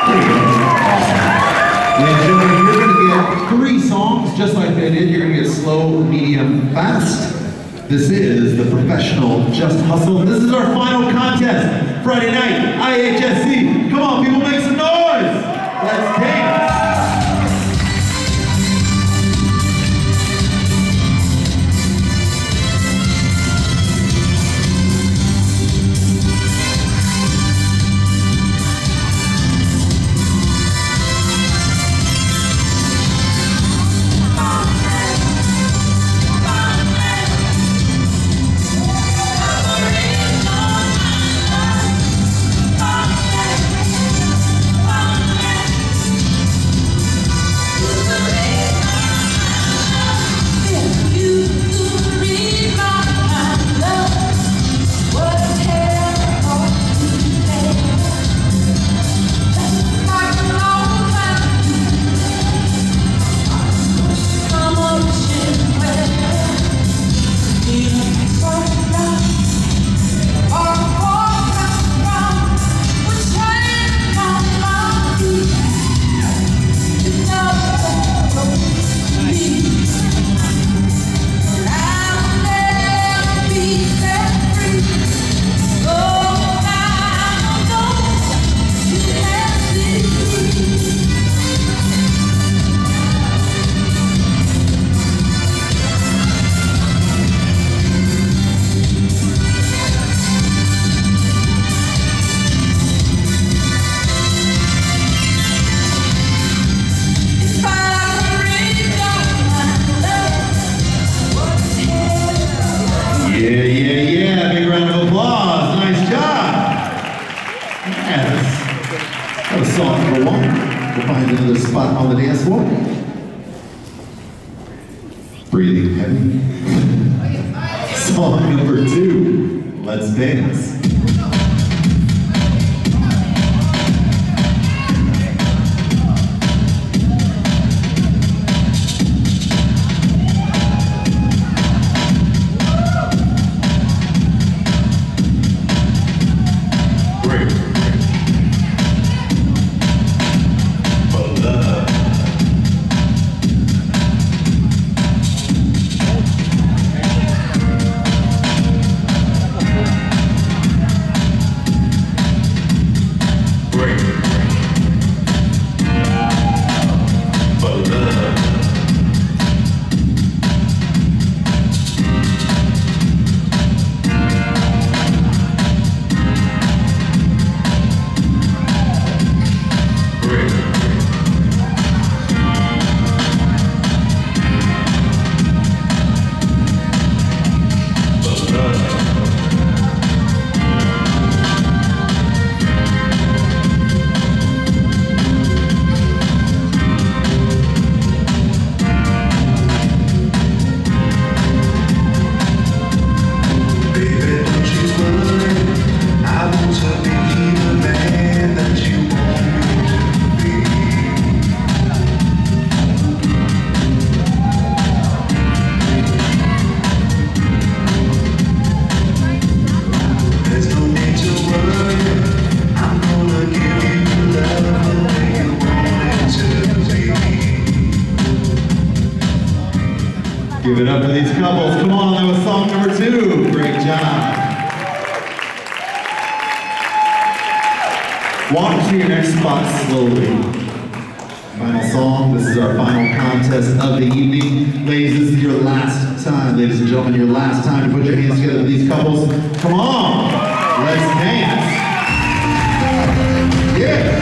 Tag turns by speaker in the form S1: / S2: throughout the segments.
S1: Just like they did, you're going to get slow, medium, fast. This is the Professional Just Hustle. This is our final contest. Friday night, IHSC. Come on, people, make some noise. Let's dance. Yeah. Big round of applause. Nice job. Yes. That was song number one. We'll find another spot on the dance floor. Breathing heavy. Song number two. Let's dance. Give it up for these couples. Come on, that was song number two. Great job. Walk to your next spot slowly. Final song. This is our final contest of the evening. Ladies, this is your last time. Ladies and gentlemen, your last time to put your hands together for these couples. Come on. Let's dance. Yeah.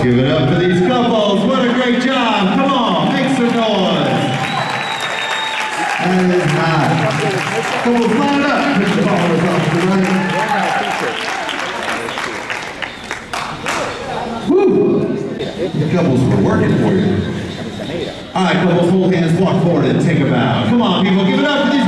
S1: Give it up for these couples. What a great job. Come on, make some noise. That is hot. Couples, line it up. Put your followers off to the right. Woo. The couples were working for you. All right, couples, hold hands, walk forward and take a bow. Come on, people, give it up for these